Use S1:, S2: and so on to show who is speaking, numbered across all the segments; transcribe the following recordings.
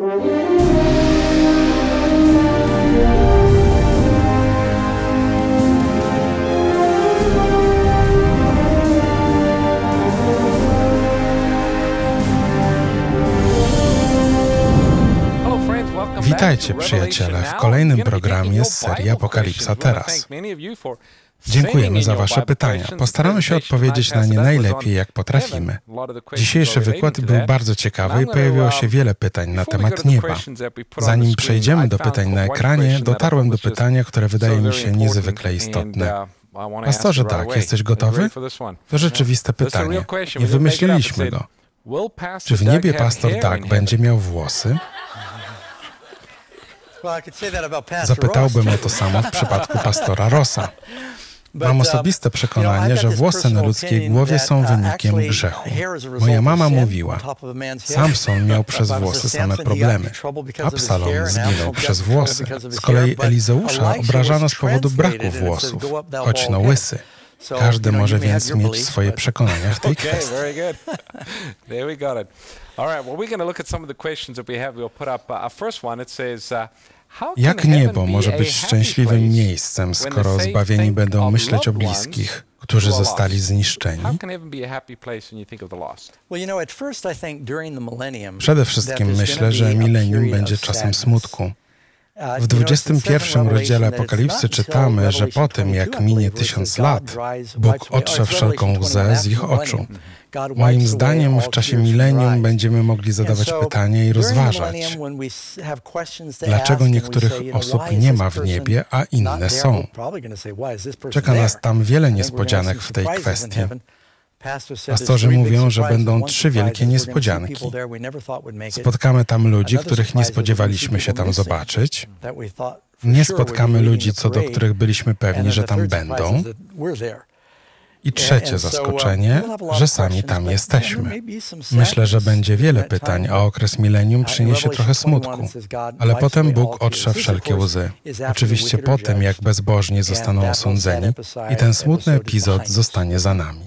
S1: Witajcie, przyjaciele, w kolejnym programie z serii Apokalipsa Teraz. Dziękujemy za Wasze pytania. Postaramy się odpowiedzieć na nie najlepiej, jak potrafimy. Dzisiejszy wykład był bardzo ciekawy i pojawiło się wiele pytań na temat nieba. Zanim przejdziemy do pytań na ekranie, dotarłem do pytania, które wydaje mi się niezwykle istotne. Pastorze, tak, jesteś gotowy? To rzeczywiste pytanie. Nie wymyśliliśmy go. Czy w niebie pastor Doug będzie miał włosy? Zapytałbym o to samo w przypadku pastora Rossa. Mam osobiste przekonanie, że włosy na ludzkiej głowie są wynikiem grzechu. Moja mama mówiła, Samson miał przez włosy same problemy. Absalom zginął przez włosy. Z kolei Elizeusza obrażano z powodu braku włosów, choć no łysy. Każdy może więc mieć swoje przekonania w tej kwestii. Jak niebo może być szczęśliwym miejscem, skoro zbawieni będą myśleć o bliskich, którzy zostali zniszczeni? Przede wszystkim myślę, że milenium będzie czasem smutku. W 21 rozdziale Apokalipsy czytamy, że po tym, jak minie 1000 lat, Bóg otrze wszelką łzę z ich oczu. Moim zdaniem w czasie milenium będziemy mogli zadawać pytania i rozważać, dlaczego niektórych osób nie ma w niebie, a inne są. Czeka nas tam wiele niespodzianek w tej kwestii. Pastorzy mówią, że będą 3 wielkie niespodzianki. Spotkamy tam ludzi, których nie spodziewaliśmy się tam zobaczyć. Nie spotkamy ludzi, co do których byliśmy pewni, że tam będą. I trzecie zaskoczenie, że sami tam jesteśmy. Myślę, że będzie wiele pytań, a okres milenium przyniesie trochę smutku. Ale potem Bóg otrze wszelkie łzy. Oczywiście po tym, jak bezbożni zostaną osądzeni i ten smutny epizod zostanie za nami.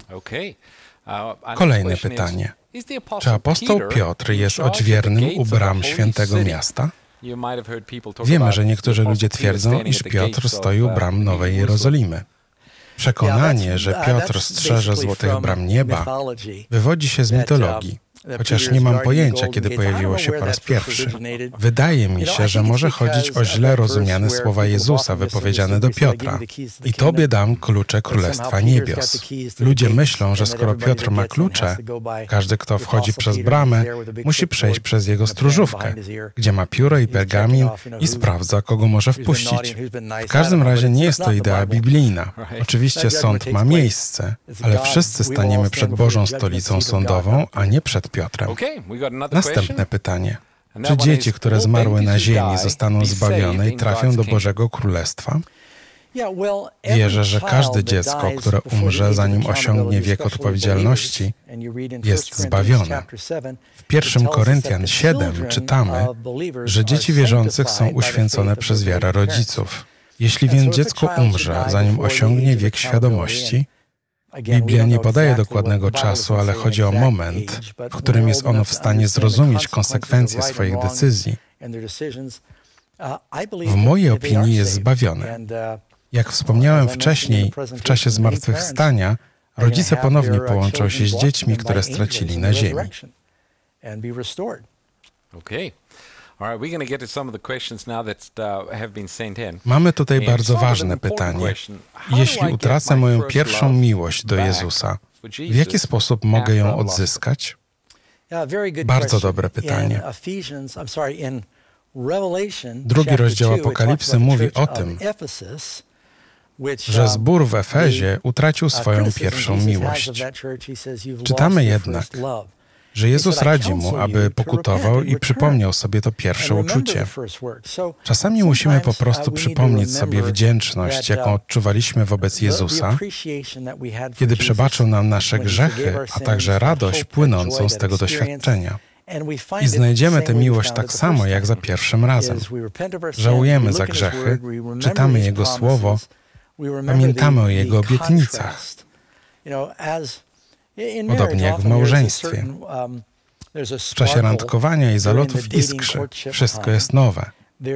S1: Kolejne pytanie. Czy apostoł Piotr jest odźwiernym u bram świętego miasta? Wiemy, że niektórzy ludzie twierdzą, iż Piotr stoi u bram Nowej Jerozolimy. Przekonanie, że Piotr strzeże złotych bram nieba, wywodzi się z mitologii, chociaż nie mam pojęcia, kiedy pojawiło się po raz pierwszy. Wydaje mi się, że może chodzić o źle rozumiane słowa Jezusa wypowiedziane do Piotra. I Tobie dam klucze Królestwa Niebios. Ludzie myślą, że skoro Piotr ma klucze, każdy, kto wchodzi przez bramę, musi przejść przez jego stróżówkę, gdzie ma pióro i pergamin i sprawdza, kogo może wpuścić. W każdym razie nie jest to idea biblijna. Oczywiście sąd ma miejsce, ale wszyscy staniemy przed Bożą stolicą sądową, a nie przed Piotrem. Następne pytanie. Czy dzieci, które zmarły na ziemi, zostaną zbawione i trafią do Bożego Królestwa? Wierzę, że każde dziecko, które umrze, zanim osiągnie wiek odpowiedzialności, jest zbawione. W 1 Koryntian 7 czytamy, że dzieci wierzących są uświęcone przez wiarę rodziców. Jeśli więc dziecko umrze, zanim osiągnie wiek świadomości, Biblia nie podaje dokładnego czasu, ale chodzi o moment, w którym jest ono w stanie zrozumieć konsekwencje swoich decyzji. W mojej opinii jest zbawione. Jak wspomniałem wcześniej, w czasie zmartwychwstania, rodzice ponownie połączą się z dziećmi, które stracili na ziemi. Mamy tutaj bardzo ważne pytanie. Jeśli utracę moją pierwszą miłość do Jezusa, w jaki sposób mogę ją odzyskać? Bardzo dobre pytanie. 2 rozdział Apokalipsy mówi o tym, że zbór w Efezie utracił swoją pierwszą miłość. Czytamy jednak, że Jezus radzi mu, aby pokutował i przypomniał sobie to pierwsze uczucie. Czasami musimy po prostu przypomnieć sobie wdzięczność, jaką odczuwaliśmy wobec Jezusa, kiedy przebaczył nam nasze grzechy, a także radość płynącą z tego doświadczenia. I znajdziemy tę miłość tak samo, jak za pierwszym razem. Żałujemy za grzechy, czytamy Jego Słowo, pamiętamy o Jego obietnicach. Podobnie jak w małżeństwie. W czasie randkowania i zalotów iskrzy. Wszystko jest nowe.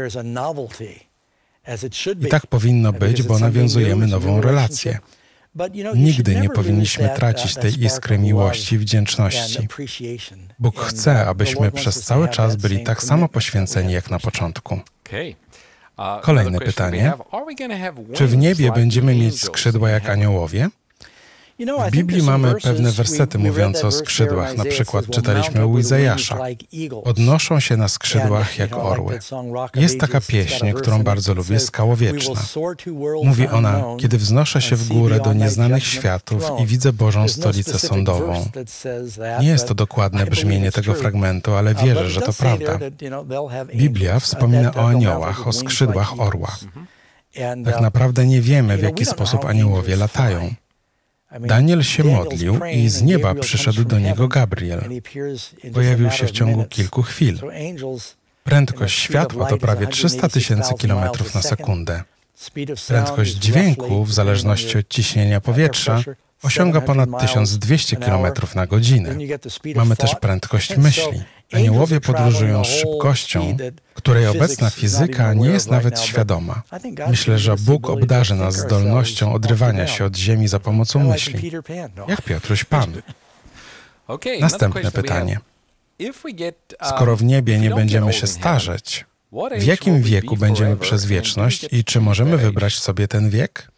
S1: I tak powinno być, bo nawiązujemy nową relację. Nigdy nie powinniśmy tracić tej iskry miłości i wdzięczności. Bóg chce, abyśmy przez cały czas byli tak samo poświęceni jak na początku. Kolejne pytanie. Czy w niebie będziemy mieć skrzydła jak aniołowie? W Biblii mamy pewne wersety mówiące o skrzydłach. Na przykład czytaliśmy u Izajasza. Odnoszą się na skrzydłach jak orły. Jest taka pieśń, którą bardzo lubię, Skała Wieczna. Mówi ona, kiedy wznoszę się w górę do nieznanych światów i widzę Bożą stolicę sądową. Nie jest to dokładne brzmienie tego fragmentu, ale wierzę, że to prawda. Biblia wspomina o aniołach, o skrzydłach orła. Tak naprawdę nie wiemy, w jaki sposób aniołowie latają. Daniel się modlił i z nieba przyszedł do niego Gabriel. Pojawił się w ciągu kilku chwil. Prędkość światła to prawie 300 000 kilometrów na sekundę. Prędkość dźwięku, w zależności od ciśnienia powietrza, osiąga ponad 1200 km na godzinę. Mamy też prędkość myśli. Aniołowie podróżują z szybkością, której obecna fizyka nie jest nawet świadoma. Myślę, że Bóg obdarzy nas zdolnością odrywania się od ziemi za pomocą myśli. Jak Piotruś Pan. Następne pytanie. Skoro w niebie nie będziemy się starzeć, w jakim wieku będziemy przez wieczność i czy możemy wybrać sobie ten wiek?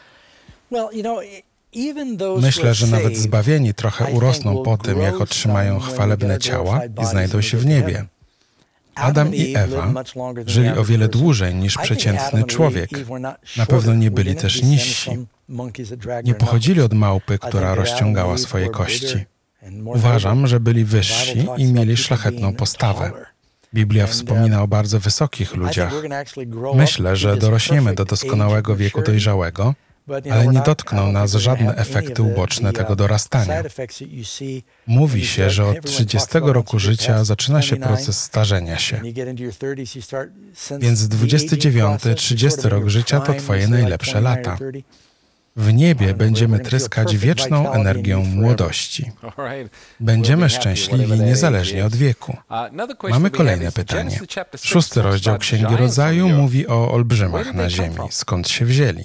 S1: Myślę, że nawet zbawieni trochę urosną po tym, jak otrzymają chwalebne ciała i znajdą się w niebie. Adam i Ewa żyli o wiele dłużej niż przeciętny człowiek. Na pewno nie byli też niżsi. Nie pochodzili od małpy, która rozciągała swoje kości. Uważam, że byli wyżsi i mieli szlachetną postawę. Biblia wspomina o bardzo wysokich ludziach. Myślę, że dorośniemy do doskonałego wieku dojrzałego, ale nie dotkną nas żadne efekty uboczne tego dorastania. Mówi się, że od 30 roku życia zaczyna się proces starzenia się. Więc 29-30 rok życia to Twoje najlepsze lata. W niebie będziemy tryskać wieczną energią młodości. Będziemy szczęśliwi niezależnie od wieku. Mamy kolejne pytanie. 6 rozdział Księgi Rodzaju mówi o olbrzymach na ziemi. Skąd się wzięli?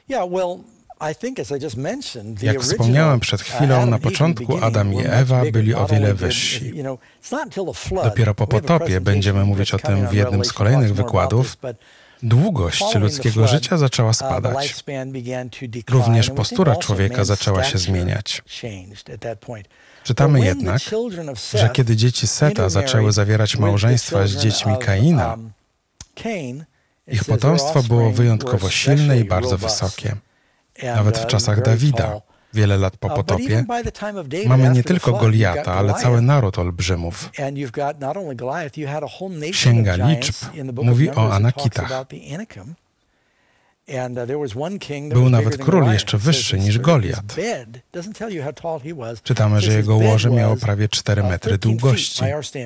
S1: Jak wspomniałem przed chwilą, na początku Adam i Ewa byli o wiele wyżsi. Dopiero po potopie, będziemy mówić o tym w jednym z kolejnych wykładów, długość ludzkiego życia zaczęła spadać. Również postura człowieka zaczęła się zmieniać. Czytamy jednak, że kiedy dzieci Seta zaczęły zawierać małżeństwa z dziećmi Kaina, ich potomstwo było wyjątkowo silne i bardzo wysokie. Nawet w czasach Dawida, wiele lat po potopie, mamy nie tylko Goliata, ale cały naród olbrzymów. Księga Liczb mówi o Anakitach. Był nawet król jeszcze wyższy niż Goliat. Czytamy, że jego łoże miało prawie 4 metry długości.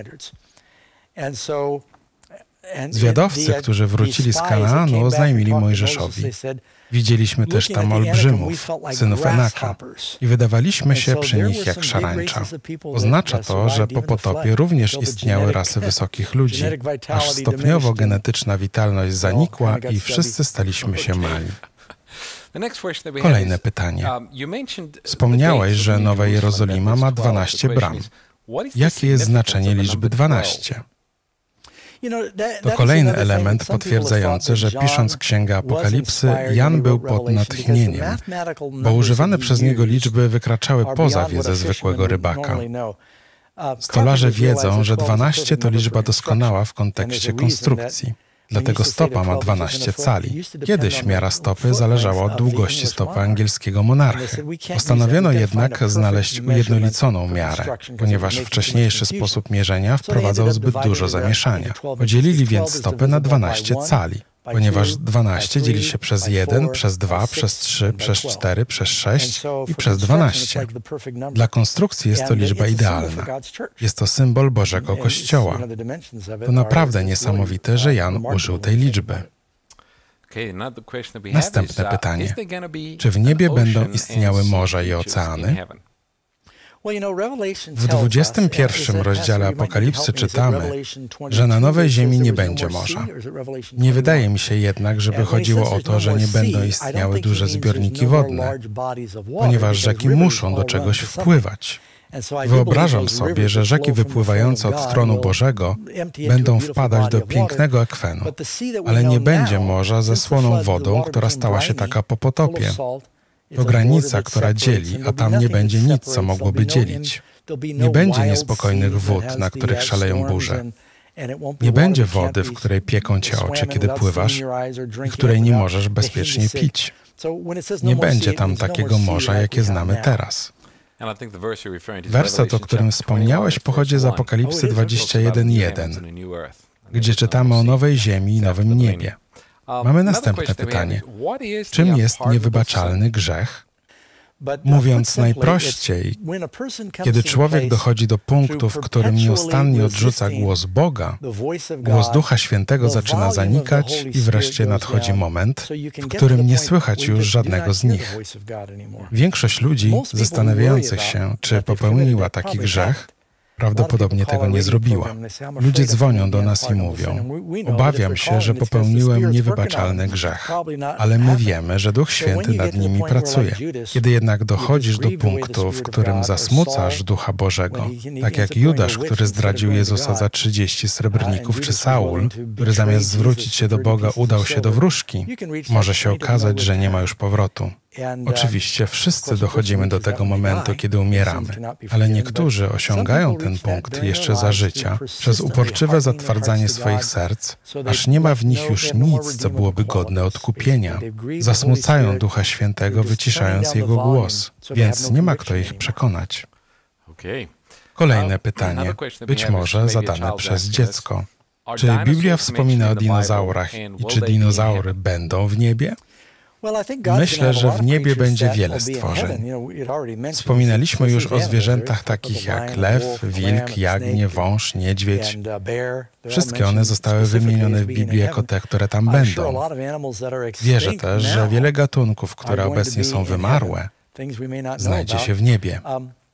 S1: Zwiadowcy, którzy wrócili z Kanaanu, oznajmili Mojżeszowi: widzieliśmy też tam olbrzymów, synów Enaka, i wydawaliśmy się przy nich jak szarańcza. Oznacza to, że po potopie również istniały rasy wysokich ludzi, aż stopniowo genetyczna witalność zanikła i wszyscy staliśmy się mali. Kolejne pytanie. Wspomniałeś, że Nowa Jerozolima ma 12 bram. Jakie jest znaczenie liczby 12? To kolejny element potwierdzający, że pisząc Księgę Apokalipsy, Jan był pod natchnieniem, bo używane przez niego liczby wykraczały poza wiedzę zwykłego rybaka. Stolarze wiedzą, że 12 to liczba doskonała w kontekście konstrukcji. Dlatego stopa ma 12 cali. Kiedyś miara stopy zależała od długości stopy angielskiego monarchy. Postanowiono jednak znaleźć ujednoliconą miarę, ponieważ wcześniejszy sposób mierzenia wprowadzał zbyt dużo zamieszania. Podzielili więc stopy na 12 cali, ponieważ 12 dzieli się przez 1, przez 2, przez 3, przez 4, przez 6 i przez 12. Dla konstrukcji jest to liczba idealna. Jest to symbol Bożego Kościoła. To naprawdę niesamowite, że Jan użył tej liczby. Następne pytanie. Czy w niebie będą istniały morza i oceany? W 21 rozdziale Apokalipsy czytamy, że na nowej ziemi nie będzie morza. Nie wydaje mi się jednak, żeby chodziło o to, że nie będą istniały duże zbiorniki wodne, ponieważ rzeki muszą do czegoś wpływać. Wyobrażam sobie, że rzeki wypływające od tronu Bożego będą wpadać do pięknego akwenu, ale nie będzie morza ze słoną wodą, która stała się taka po potopie. To granica, która dzieli, a tam nie będzie nic, co mogłoby dzielić. Nie będzie niespokojnych wód, na których szaleją burze. Nie będzie wody, w której pieką cię oczy, kiedy pływasz i której nie możesz bezpiecznie pić. Nie będzie tam takiego morza, jakie znamy teraz. Werset, o którym wspomniałeś, pochodzi z Apokalipsy 21:1, gdzie czytamy o nowej ziemi i nowym niebie. Mamy następne pytanie. Czym jest niewybaczalny grzech? Mówiąc najprościej, kiedy człowiek dochodzi do punktu, w którym nieustannie odrzuca głos Boga, głos Ducha Świętego zaczyna zanikać i wreszcie nadchodzi moment, w którym nie słychać już żadnego z nich. Większość ludzi zastanawiających się, czy popełniła taki grzech, prawdopodobnie tego nie zrobiła. Ludzie dzwonią do nas i mówią: obawiam się, że popełniłem niewybaczalny grzech, ale my wiemy, że Duch Święty nad nimi pracuje. Kiedy jednak dochodzisz do punktu, w którym zasmucasz Ducha Bożego, tak jak Judasz, który zdradził Jezusa za 30 srebrników, czy Saul, który zamiast zwrócić się do Boga udał się do wróżki, może się okazać, że nie ma już powrotu. Oczywiście wszyscy dochodzimy do tego momentu, kiedy umieramy, ale niektórzy osiągają ten punkt jeszcze za życia przez uporczywe zatwardzanie swoich serc, aż nie ma w nich już nic, co byłoby godne odkupienia. Zasmucają Ducha Świętego, wyciszając Jego głos, więc nie ma kto ich przekonać. Kolejne pytanie, być może zadane przez dziecko. Czy Biblia wspomina o dinozaurach i czy dinozaury będą w niebie? Myślę, że w niebie będzie wiele stworzeń. Wspominaliśmy już o zwierzętach takich jak lew, wilk, jagnię, wąż, niedźwiedź. Wszystkie one zostały wymienione w Biblii jako te, które tam będą. Wierzę też, że wiele gatunków, które obecnie są wymarłe, znajdzie się w niebie.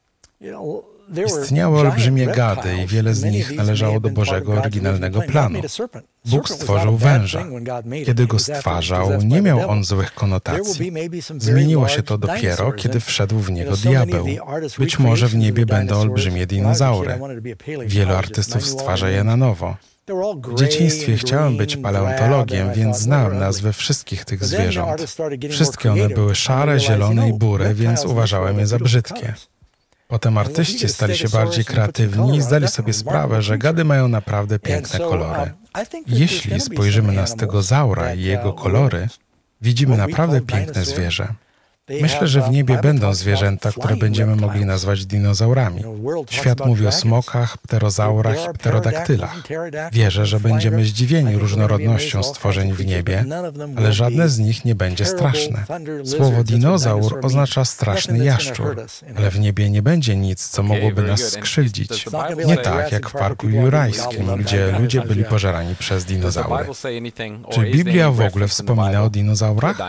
S1: Istniały olbrzymie gady i wiele z nich należało do Bożego oryginalnego planu. Bóg stworzył węża. Kiedy go stwarzał, nie miał on złych konotacji. Zmieniło się to dopiero, kiedy wszedł w niego diabeł. Być może w niebie będą olbrzymie dinozaury. Wielu artystów stwarza je na nowo. W dzieciństwie chciałem być paleontologiem, więc znałem nazwy wszystkich tych zwierząt. Wszystkie one były szare, zielone i bury, więc uważałem je za brzydkie. Potem artyści stali się bardziej kreatywni i zdali sobie sprawę, że gady mają naprawdę piękne kolory. Jeśli spojrzymy na stegozaura i jego kolory, widzimy naprawdę piękne zwierzę. Myślę, że w niebie będą zwierzęta, które będziemy mogli nazwać dinozaurami. Świat mówi o smokach, pterozaurach i pterodaktylach. Wierzę, że będziemy zdziwieni różnorodnością stworzeń w niebie, ale żadne z nich nie będzie straszne. Słowo dinozaur oznacza straszny jaszczur, ale w niebie nie będzie nic, co mogłoby nas skrzywdzić. Nie tak jak w Parku Jurajskim, gdzie ludzie byli pożerani przez dinozaury. Czy Biblia w ogóle wspomina o dinozaurach?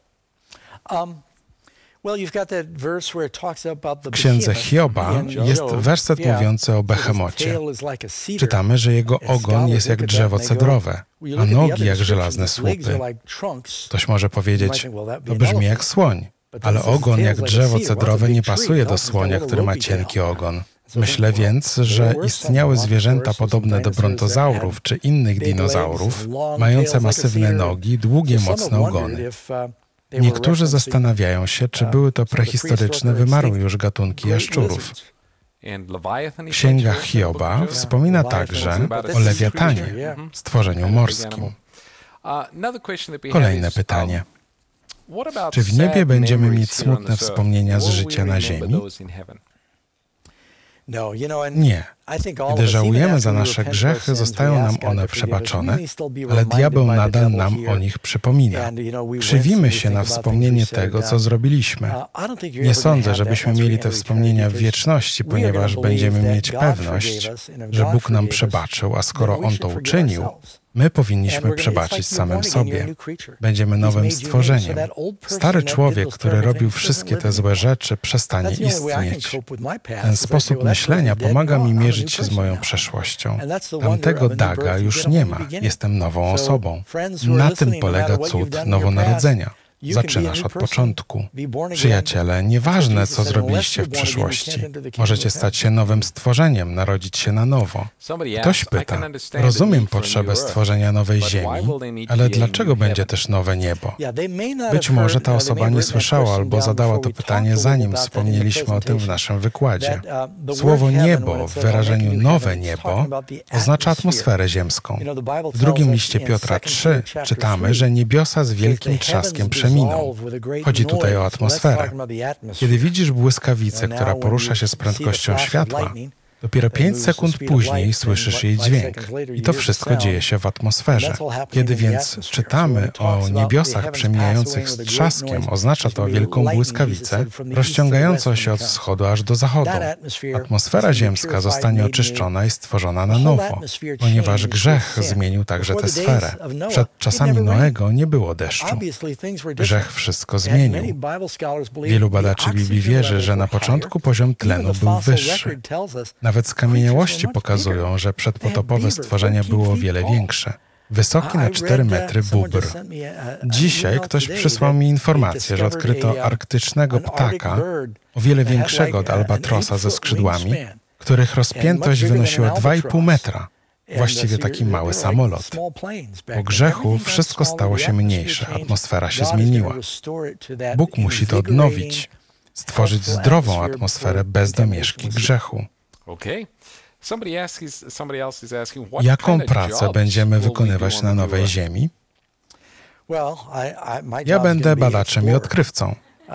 S1: W księdze Hioba jest werset mówiący o behemocie. Czytamy, że jego ogon jest jak drzewo cedrowe, a nogi jak żelazne słupy. Ktoś może powiedzieć, to brzmi jak słoń, ale ogon jak drzewo cedrowe nie pasuje do słonia, który ma cienki ogon. Myślę więc, że istniały zwierzęta podobne do brontozaurów czy innych dinozaurów, mające masywne nogi, długie, mocne ogony. Niektórzy zastanawiają się, czy były to prehistoryczne, wymarłe już gatunki jaszczurów. W księgach Hioba wspomina także o lewiatanie, stworzeniu morskim. Kolejne pytanie. Czy w niebie będziemy mieć smutne wspomnienia z życia na ziemi? Nie. Gdy żałujemy za nasze grzechy, zostają nam one przebaczone, ale diabeł nadal nam o nich przypomina. Krzywimy się na wspomnienie tego, co zrobiliśmy. Nie sądzę, żebyśmy mieli te wspomnienia w wieczności, ponieważ będziemy mieć pewność, że Bóg nam przebaczył, a skoro On to uczynił, My powinniśmy przebaczyć samym sobie. Będziemy nowym stworzeniem. Stary człowiek, który robił wszystkie te złe rzeczy, przestanie istnieć. Ten sposób myślenia pomaga mi mierzyć się z moją przeszłością. Tamtego Daga już nie ma. Jestem nową osobą. Na tym polega cud nowonarodzenia. Zaczynasz od początku. Przyjaciele, nieważne, co zrobiliście w przeszłości, możecie stać się nowym stworzeniem, narodzić się na nowo. Ktoś pyta, rozumiem potrzebę stworzenia nowej ziemi, ale dlaczego będzie też nowe niebo? Być może ta osoba nie słyszała albo zadała to pytanie, zanim wspomnieliśmy o tym w naszym wykładzie. Słowo niebo w wyrażeniu nowe niebo oznacza atmosferę ziemską. W drugim liście Piotra 3 czytamy, że niebiosa z wielkim trzaskiem przeminą. Chodzi tutaj o atmosferę. Kiedy widzisz błyskawicę, która porusza się z prędkością światła, dopiero 5 sekund później słyszysz jej dźwięk. I to wszystko dzieje się w atmosferze. Kiedy więc czytamy o niebiosach przemijających z trzaskiem, oznacza to wielką błyskawicę, rozciągającą się od wschodu aż do zachodu. Atmosfera ziemska zostanie oczyszczona i stworzona na nowo, ponieważ grzech zmienił także tę sferę. Przed czasami Noego nie było deszczu. Grzech wszystko zmienił. Wielu badaczy Biblii wierzy, że na początku poziom tlenu był wyższy. Nawet skamieniałości pokazują, że przedpotopowe stworzenie było o wiele większe. Wysoki na 4 metry bóbr. Dzisiaj ktoś przysłał mi informację, że odkryto arktycznego ptaka, o wiele większego od albatrosa ze skrzydłami, których rozpiętość wynosiła 2,5 metra. Właściwie taki mały samolot. Po grzechu wszystko stało się mniejsze, atmosfera się zmieniła. Bóg musi to odnowić, stworzyć zdrową atmosferę bez domieszki grzechu. Jaką pracę będziemy wykonywać na nowej ziemi? Ja będę badaczem i odkrywcą,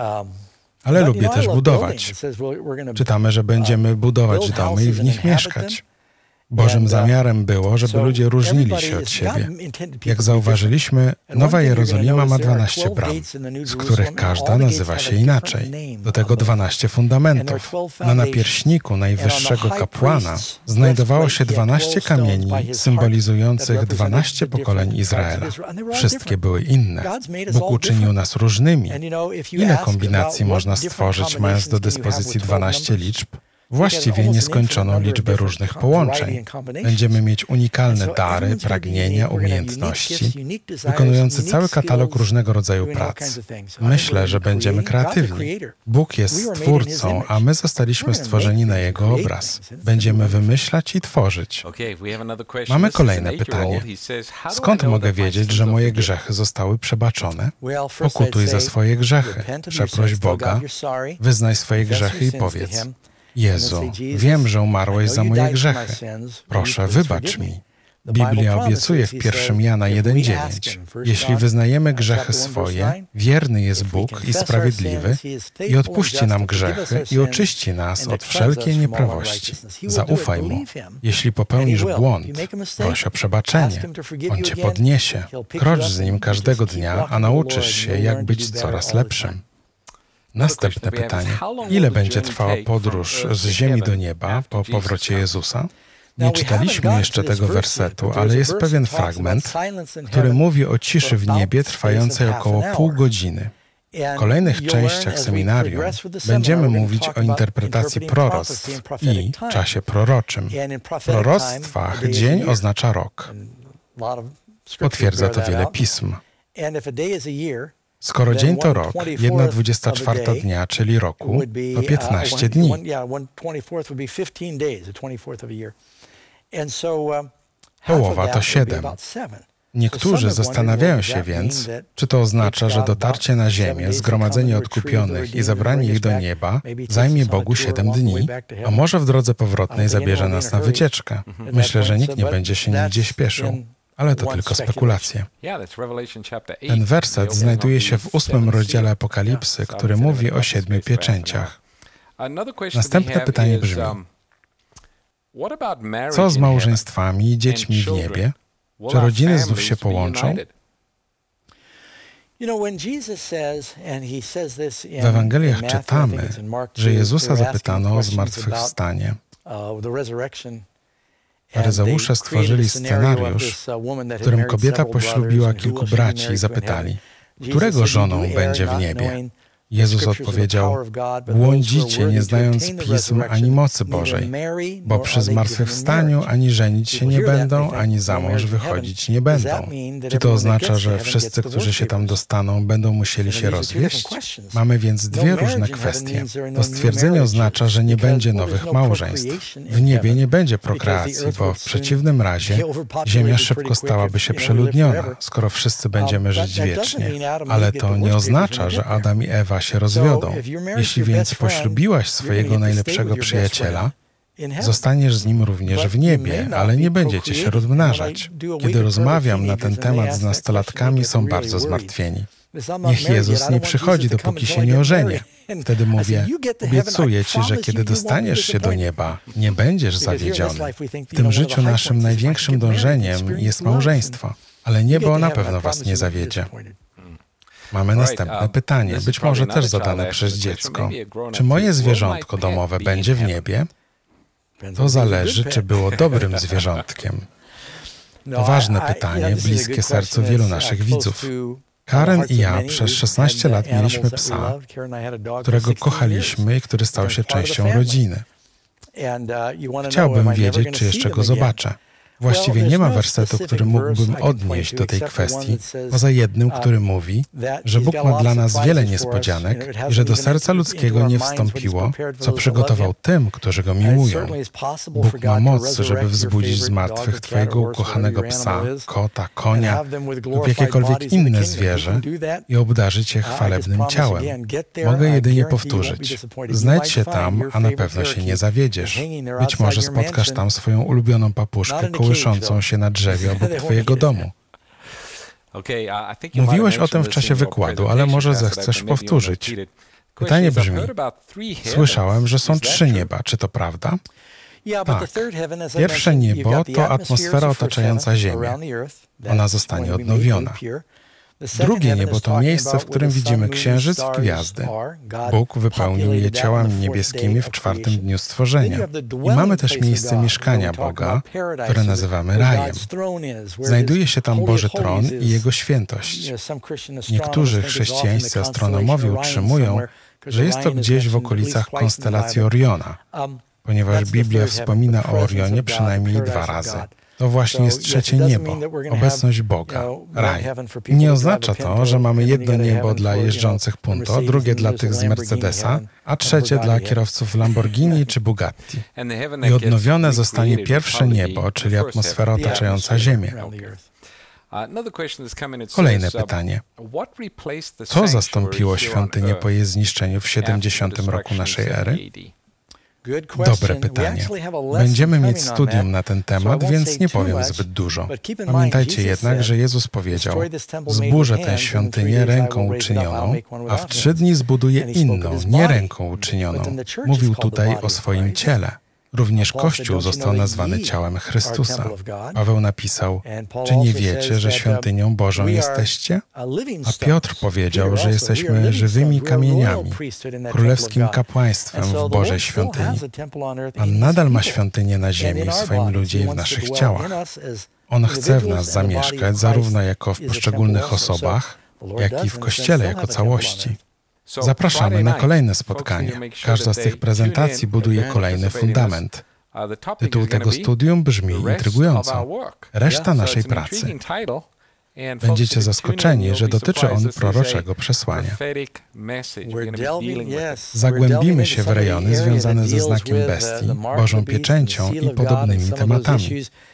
S1: ale lubię też budować. Czytamy, że będziemy budować domy i w nich mieszkać. Bożym zamiarem było, żeby ludzie różnili się od siebie. Jak zauważyliśmy, Nowa Jerozolima ma 12 bram, z których każda nazywa się inaczej. Do tego 12 fundamentów. Na napierśniku najwyższego kapłana znajdowało się 12 kamieni symbolizujących 12 pokoleń Izraela. Wszystkie były inne. Bóg uczynił nas różnymi. Ile kombinacji można stworzyć, mając do dyspozycji 12 liczb? Właściwie nieskończoną liczbę różnych połączeń. Będziemy mieć unikalne dary, pragnienia, umiejętności, wykonujące cały katalog różnego rodzaju prac. Myślę, że będziemy kreatywni. Bóg jest Stwórcą, a my zostaliśmy stworzeni na Jego obraz. Będziemy wymyślać i tworzyć. Mamy kolejne pytanie. Skąd mogę wiedzieć, że moje grzechy zostały przebaczone? Pokutuj za swoje grzechy. Przeproś Boga, wyznaj swoje grzechy i powiedz: Jezu, wiem, że umarłeś za moje grzechy. Proszę, wybacz mi. Biblia obiecuje w 1 Jana 1,9. Jeśli wyznajemy grzechy swoje, wierny jest Bóg i sprawiedliwy i odpuści nam grzechy i oczyści nas od wszelkiej nieprawości. Zaufaj Mu. Jeśli popełnisz błąd, proś o przebaczenie. On Cię podniesie. Krocz z Nim każdego dnia, a nauczysz się, jak być coraz lepszym. Następne pytanie. Ile będzie trwała podróż z ziemi do nieba po powrocie Jezusa? Nie czytaliśmy jeszcze tego wersetu, ale jest pewien fragment, który mówi o ciszy w niebie trwającej około pół godziny. W kolejnych częściach seminarium będziemy mówić o interpretacji proroctw i czasie proroczym. W proroctwach dzień oznacza rok. Potwierdza to wiele pism. Skoro dzień to rok, 1/24 dnia, czyli roku, to 15 dni. Połowa to 7. Niektórzy zastanawiają się więc, czy to oznacza, że dotarcie na ziemię, zgromadzenie odkupionych i zabranie ich do nieba zajmie Bogu 7 dni, a może w drodze powrotnej zabierze nas na wycieczkę. Myślę, że nikt nie będzie się nigdzie śpieszył. Ale to tylko spekulacje. Ten werset znajduje się w 8 rozdziale Apokalipsy, który mówi o 7 pieczęciach. Następne pytanie brzmi: co z małżeństwami i dziećmi w niebie? Czy rodziny znów się połączą? W Ewangeliach czytamy, że Jezusa zapytano o zmartwychwstanie. Faryzeusze stworzyli scenariusz, w którym kobieta poślubiła kilku braci i zapytali, którego żoną będzie w niebie? Jezus odpowiedział, błądzicie, nie znając Pism ani mocy Bożej, bo przy zmartwychwstaniu ani żenić się nie będą, ani za mąż wychodzić nie będą. Czy to oznacza, że wszyscy, którzy się tam dostaną, będą musieli się rozwieść? Mamy więc dwie różne kwestie. To stwierdzenie oznacza, że nie będzie nowych małżeństw. W niebie nie będzie prokreacji, bo w przeciwnym razie ziemia szybko stałaby się przeludniona, skoro wszyscy będziemy żyć wiecznie. Ale to nie oznacza, że Adam i Ewa się rozwiodą. Jeśli więc poślubiłaś swojego najlepszego przyjaciela, zostaniesz z nim również w niebie, ale nie będziecie się rozmnażać. Kiedy rozmawiam na ten temat z nastolatkami, są bardzo zmartwieni. Niech Jezus nie przychodzi, dopóki się nie ożenię. Wtedy mówię, obiecuję Ci, że kiedy dostaniesz się do nieba, nie będziesz zawiedziony. W tym życiu naszym największym dążeniem jest małżeństwo, ale niebo na pewno Was nie zawiedzie. Mamy następne pytanie, być może też zadane przez dziecko. Czy moje zwierzątko domowe będzie w niebie? To zależy, czy było dobrym zwierzątkiem. To ważne pytanie, bliskie sercu wielu naszych widzów. Karen i ja przez 16 lat mieliśmy psa, którego kochaliśmy i który stał się częścią rodziny. Chciałbym wiedzieć, czy jeszcze go zobaczę. Właściwie nie ma wersetu, który mógłbym odnieść do tej kwestii, poza jednym, który mówi, że Bóg ma dla nas wiele niespodzianek i że do serca ludzkiego nie wstąpiło, co przygotował tym, którzy go miłują. Bóg ma moc, żeby wzbudzić z martwych Twojego ukochanego psa, kota, konia lub jakiekolwiek inne zwierzę i obdarzyć je chwalebnym ciałem. Mogę jedynie powtórzyć. Znajdź się tam, a na pewno się nie zawiedziesz. Być może spotkasz tam swoją ulubioną papuszkę kołyszącą się na drzewie obok Twojego domu. Mówiłeś o tym w czasie wykładu, ale może zechcesz powtórzyć. Pytanie brzmi, słyszałem, że są 3 nieba, czy to prawda? Tak. Pierwsze niebo to atmosfera otaczająca Ziemię. Ona zostanie odnowiona. Drugie niebo to miejsce, w którym widzimy księżyc i gwiazdy. Bóg wypełnił je ciałami niebieskimi w 4. dniu stworzenia. I mamy też miejsce mieszkania Boga, które nazywamy rajem. Znajduje się tam Boży Tron i Jego świętość. Niektórzy chrześcijańscy astronomowie utrzymują, że jest to gdzieś w okolicach konstelacji Oriona, ponieważ Biblia wspomina o Orionie przynajmniej 2 razy. To właśnie jest 3. niebo, obecność Boga, raj. Nie oznacza to, że mamy jedno niebo dla jeżdżących Punto, drugie dla tych z Mercedesa, a trzecie dla kierowców Lamborghini czy Bugatti. I odnowione zostanie pierwsze niebo, czyli atmosfera otaczająca Ziemię. Kolejne pytanie. Co zastąpiło świątynię po jej zniszczeniu w 70. roku naszej ery? Dobre pytanie. Będziemy mieć studium na ten temat, więc nie powiem zbyt dużo. Pamiętajcie jednak, że Jezus powiedział, zburzę tę świątynię ręką uczynioną, a w 3 dni zbuduję inną, nie ręką uczynioną. Mówił tutaj o swoim ciele. Również Kościół został nazwany ciałem Chrystusa. Paweł napisał, czy nie wiecie, że świątynią Bożą jesteście? A Piotr powiedział, że jesteśmy żywymi kamieniami, królewskim kapłaństwem w Bożej świątyni. Pan nadal ma świątynię na ziemi w swoim ludzie i w naszych ciałach. On chce w nas zamieszkać zarówno jako w poszczególnych osobach, jak i w Kościele jako całości. Zapraszamy na kolejne spotkanie. Każda z tych prezentacji buduje kolejny fundament. Tytuł tego studium brzmi intrygująco. Reszta naszej pracy. Będziecie zaskoczeni, że dotyczy on proroczego przesłania. Zagłębimy się w rejony związane ze znakiem bestii, Bożą pieczęcią i podobnymi tematami.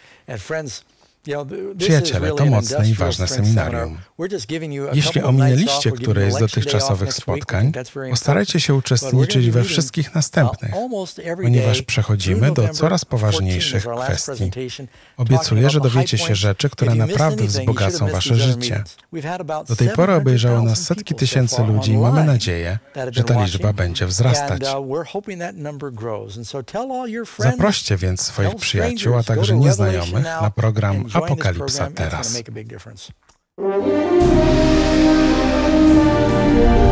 S1: Przyjaciele, to mocne i ważne seminarium. Jeśli ominęliście któreś z dotychczasowych spotkań, postarajcie się uczestniczyć we wszystkich następnych, ponieważ przechodzimy do coraz poważniejszych kwestii. Obiecuję, że dowiecie się rzeczy, które naprawdę wzbogacą wasze życie. Do tej pory obejrzało nas setki tysięcy ludzi i mamy nadzieję, że ta liczba będzie wzrastać. Zaproście więc swoich przyjaciół, a także nieznajomych na program Apokalipsa teraz.